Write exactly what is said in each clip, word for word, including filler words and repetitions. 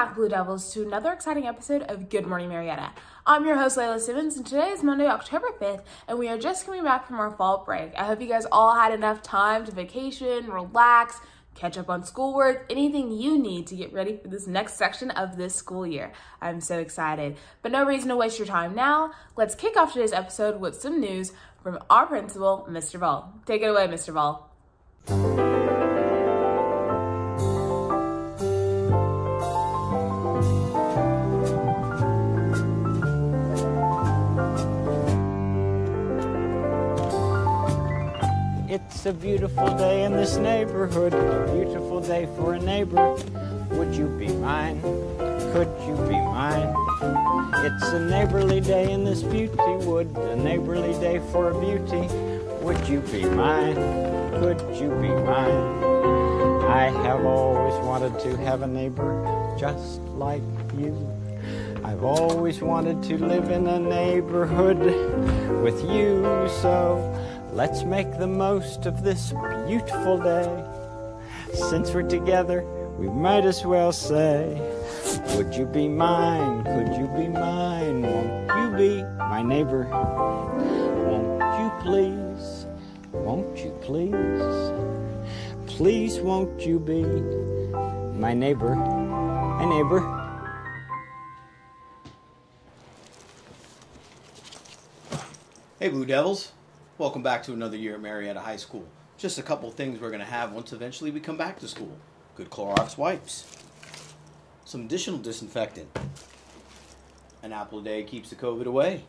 back, Blue Devils, to another exciting episode of Good Morning Marietta. I'm your host, Layla Simmons, and today is Monday, October fifth, and we are just coming back from our fall break. I hope you guys all had enough time to vacation, relax, catch up on schoolwork, anything you need to get ready for this next section of this school year. I'm so excited. But no reason to waste your time now. Let's kick off today's episode with some news from our principal, Mister Ball. Take it away, Mister Ball. It's a beautiful day in this neighborhood, a beautiful day for a neighbor. Would you be mine? Could you be mine? It's a neighborly day in this beauty wood, a neighborly day for a beauty. Would you be mine? Could you be mine? I have always wanted to have a neighbor just like you. I've always wanted to live in a neighborhood with you, so let's make the most of this beautiful day. Since we're together, we might as well say, would you be mine? Could you be mine? Won't you be my neighbor? Won't you please? Won't you please? Please won't you be my neighbor? My neighbor. Hey Blue Devils. Welcome back to another year at Marietta High School. Just a couple things we're going to have once eventually we come back to school. Good Clorox wipes. Some additional disinfectant. An apple a day keeps the COVID away.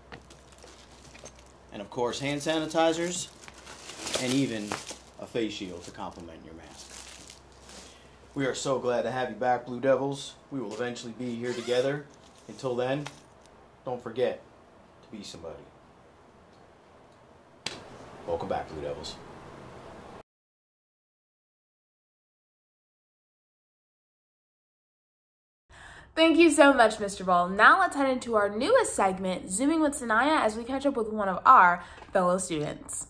And of course hand sanitizers. And even a face shield to complement your mask. We are so glad to have you back, Blue Devils. We will eventually be here together. Until then, don't forget to be somebody. Welcome back, Blue Devils. Thank you so much, Mister Ball. Now let's head into our newest segment, Zooming with Sanaya, as we catch up with one of our fellow students.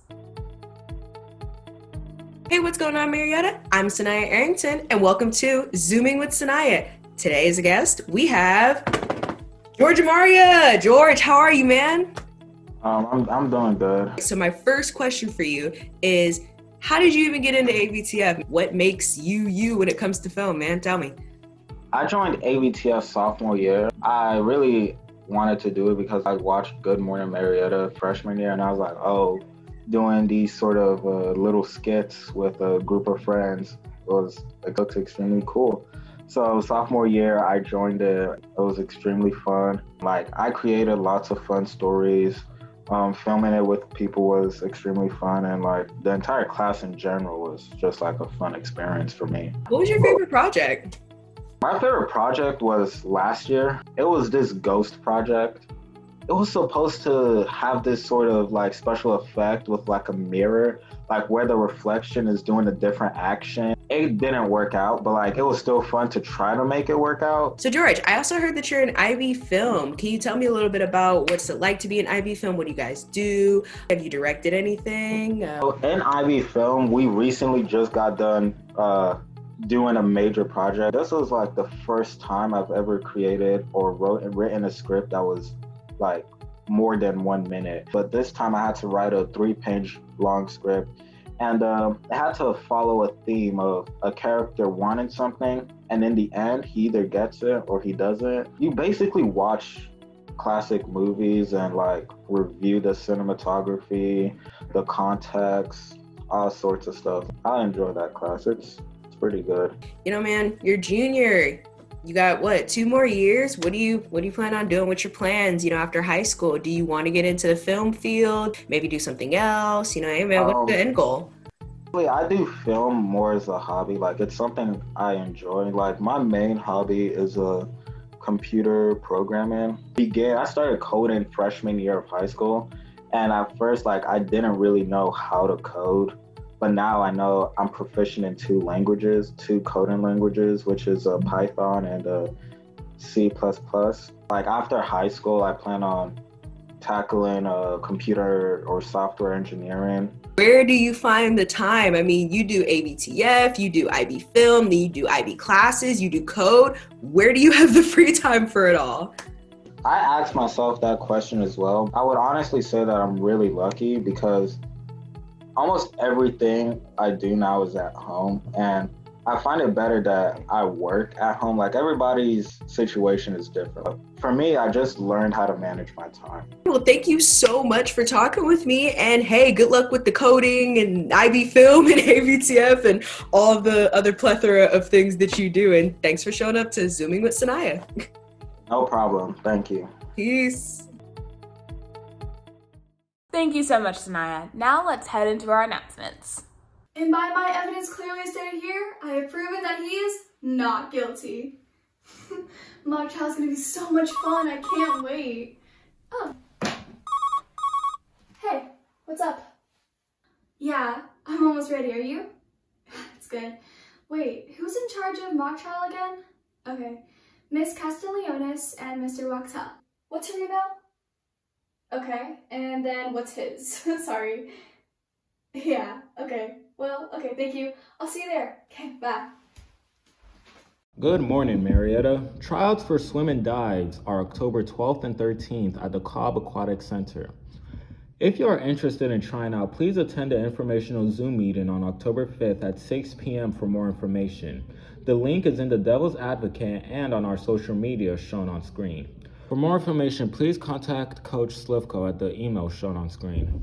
Hey, what's going on, Marietta? I'm Sanaya Arrington, and welcome to Zooming with Sanaya. Today as a guest, we have George Maria. George, how are you, man? Um, I'm I'm doing good. So my first question for you is, how did you even get into A B T F? What makes you you when it comes to film, man? Tell me. I joined A B T F sophomore year. I really wanted to do it because I watched Good Morning Marietta freshman year, and I was like, oh, doing these sort of uh, little skits with a group of friends was it looked extremely cool. So sophomore year, I joined it. It was extremely fun. Like I created lots of fun stories. Um, filming it with people was extremely fun, and like the entire class in general was just like a fun experience for me. What was your favorite project? My favorite project was last year. It was this ghost project. It was supposed to have this sort of like special effect with like a mirror, like where the reflection is doing a different action. It didn't work out, but like it was still fun to try to make it work out. So George, I also heard that you're an I B film. Can you tell me a little bit about what's it like to be an I B film? What do you guys do? Have you directed anything? Uh, so in I B film, we recently just got done uh, doing a major project. This was like the first time I've ever created or wrote and written a script that was like more than one minute. But this time I had to write a three page long script, and um, it had to follow a theme of a character wanting something, and in the end he either gets it or he doesn't. You basically watch classic movies and like review the cinematography, the context, all sorts of stuff. I enjoy that class. It's it's pretty good. You know, man, you're junior. You got what, two more years? What do you what do you plan on doing? What's your plans, you know, after high school? Do you want to get into the film field? Maybe do something else? You know, hey man, what's um, the end goal? I do film more as a hobby. Like it's something I enjoy. Like my main hobby is a uh, computer programming. Began I started coding freshman year of high school, and at first like I didn't really know how to code. But now I know I'm proficient in two languages, two coding languages, which is uh, Python and uh, C plus plus. Like after high school, I plan on tackling uh, computer or software engineering. Where do you find the time? I mean, you do A B T F, you do I B film, then you do I B classes, you do code. Where do you have the free time for it all? I asked myself that question as well. I would honestly say that I'm really lucky because almost everything I do now is at home, and I find it better that I work at home. Like, everybody's situation is different. For me, I just learned how to manage my time. Well, thank you so much for talking with me. And hey, good luck with the coding and I B film and A B T F and all the other plethora of things that you do. And thanks for showing up to Zooming with Sanaya. No problem. Thank you. Peace. Thank you so much, Sanaya. Now let's head into our announcements. And by my evidence clearly stated here, I have proven that he is not guilty. Mock trial's gonna be so much fun, I can't wait. Oh. Hey, what's up? Yeah, I'm almost ready, are you? That's good. Wait, who's in charge of mock trial again? Okay, Miss Castellanos and Mister Wachtel. What's her email? Okay, and then what's his? Sorry. Yeah, okay. Well, okay, thank you. I'll see you there. Okay, bye. Good morning, Marietta. Tryouts for swim and dives are October twelfth and thirteenth at the Cobb Aquatic Center. If you are interested in trying out, please attend the informational Zoom meeting on October fifth at six p m for more information. The link is in the Devil's Advocate and on our social media shown on screen. For more information, please contact Coach Slivko at the email shown on screen.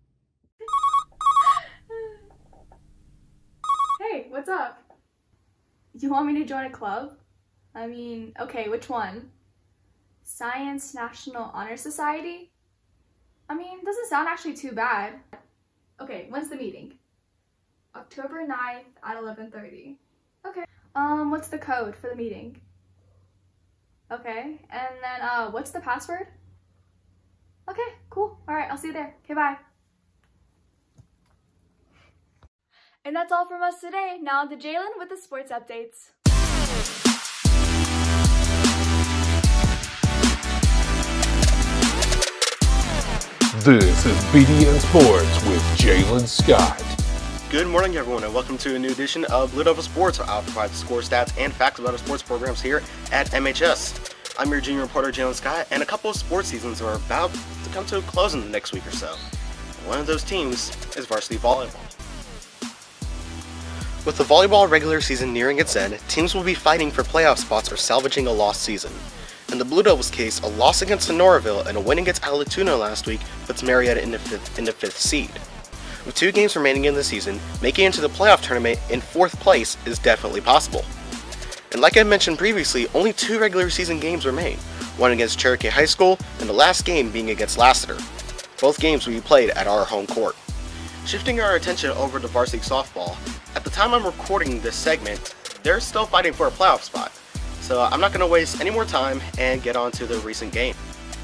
Hey, what's up? You want me to join a club? I mean, okay, which one? Science National Honor Society? I mean, doesn't sound actually too bad. Okay, when's the meeting? October ninth at eleven thirty. Okay. Um, what's the code for the meeting? Okay, and then uh, what's the password? Okay, cool. All right, I'll see you there. Okay, bye. And that's all from us today. Now on to Jalen with the sports updates. This is B D N Sports with Jalen Scott. Good morning, everyone, and welcome to a new edition of Blue Devil Sports, where I'll provide the score, stats, and facts about our sports programs here at M H S. I'm your junior reporter, Jalen Scott, and a couple of sports seasons are about to come to a close in the next week or so. One of those teams is varsity volleyball. With the volleyball regular season nearing its end, teams will be fighting for playoff spots or salvaging a lost season. In the Blue Devils' case, a loss against Sonoraville and a win against Alatuna last week puts Marietta in the fifth, in the fifth seed. With two games remaining in the season, making it into the playoff tournament in fourth place is definitely possible. And like I mentioned previously, only two regular season games remain, one against Cherokee High School and the last game being against Lassiter. Both games will be played at our home court. Shifting our attention over to varsity softball, at the time I'm recording this segment, they're still fighting for a playoff spot. So I'm not going to waste any more time and get on to the recent game.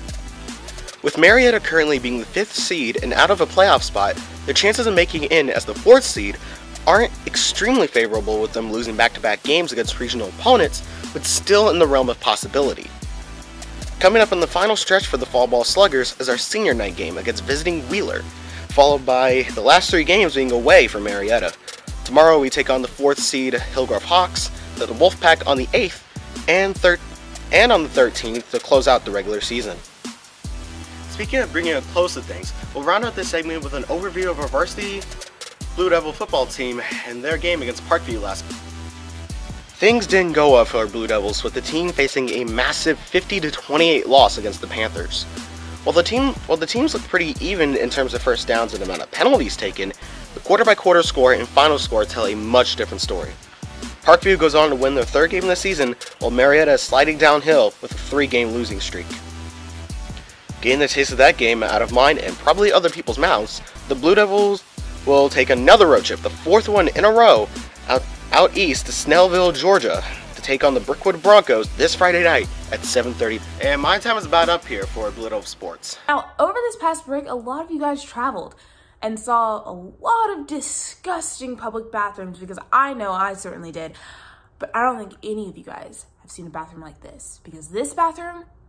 With Marietta currently being the fifth seed and out of a playoff spot, their chances of making it in as the fourth seed aren't extremely favorable, with them losing back-to-back games against regional opponents, but still in the realm of possibility. Coming up in the final stretch for the fall ball Sluggers is our senior night game against visiting Wheeler, followed by the last three games being away for Marietta. Tomorrow we take on the fourth seed Hillgrove Hawks, the Wolfpack on the eighth, and, thir and on the thirteenth to close out the regular season. Speaking of bringing a close to things, we'll round out this segment with an overview of our varsity Blue Devil football team and their game against Parkview last week. Things didn't go well for our Blue Devils, with the team facing a massive fifty to twenty-eight loss against the Panthers. While the team, while the teams look pretty even in terms of first downs and amount of penalties taken, the quarter-by-quarter score and final score tell a much different story. Parkview goes on to win their third game of the season, while Marietta is sliding downhill with a three-game losing streak. Getting the taste of that game out of mine and probably other people's mouths, the Blue Devils will take another road trip, the fourth one in a row, out, out east to Snellville, Georgia, to take on the Brickwood Broncos this Friday night at seven thirty. And my time is about up here for Blue Devil Sports. Now, over this past break, a lot of you guys traveled and saw a lot of disgusting public bathrooms, because I know I certainly did, but I don't think any of you guys have seen a bathroom like this, because this bathroom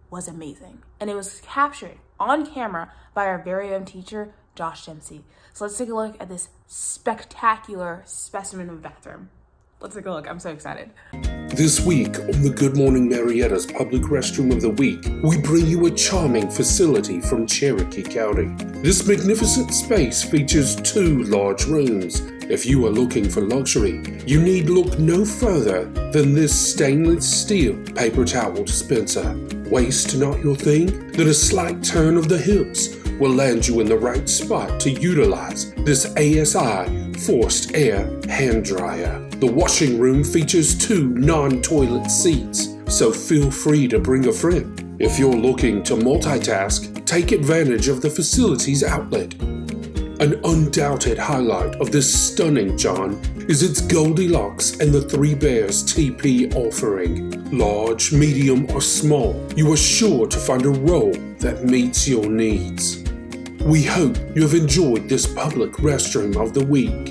was amazing. And it was captured on camera by our very own teacher, Josh Dempsey. So let's take a look at this spectacular specimen of a bathroom. Let's take a look. I'm so excited. This week on the Good Morning Marietta's Public Restroom of the Week, we bring you a charming facility from Cherokee County. This magnificent space features two large rooms. If you are looking for luxury, you need look no further than this stainless steel paper towel dispenser. Waist not your thing? Then a slight turn of the hips will land you in the right spot to utilize this A S I forced air hand dryer. The washing room features two non-toilet seats, so feel free to bring a friend. If you're looking to multitask, take advantage of the facility's outlet. An undoubted highlight of this stunning John is its Goldilocks and the Three Bears T P offering. Large, medium, or small, you are sure to find a role that meets your needs. We hope you have enjoyed this public restroom of the week.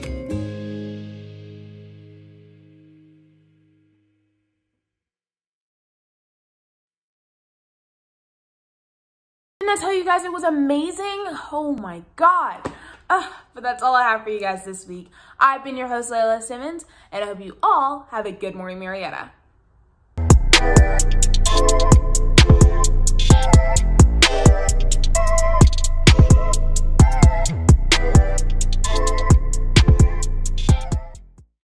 Didn't I tell you guys it was amazing? Oh my God. Uh, but that's all I have for you guys this week. I've been your host, Layla Simmons, and I hope you all have a good morning, Marietta.